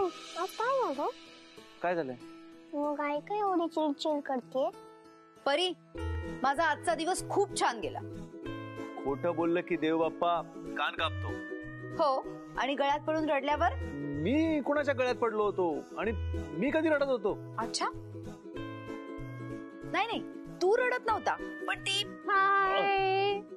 आज काय झालं? काय झालंय? मग आई काय एवढी चिडचिड करते? परी, माझा आजचा दिवस खूप छान गेला. खोटं बोललं की देव बाप्पा कान कापतो. हो, आणि गळ्यात पडून रडल्यावर? मी कोणाच्या गळ्यात पडलो होतो आणि मी कधी रडत होतो? अच्छा, नाही नाही, तू रडत नव्हता, पण ती हाय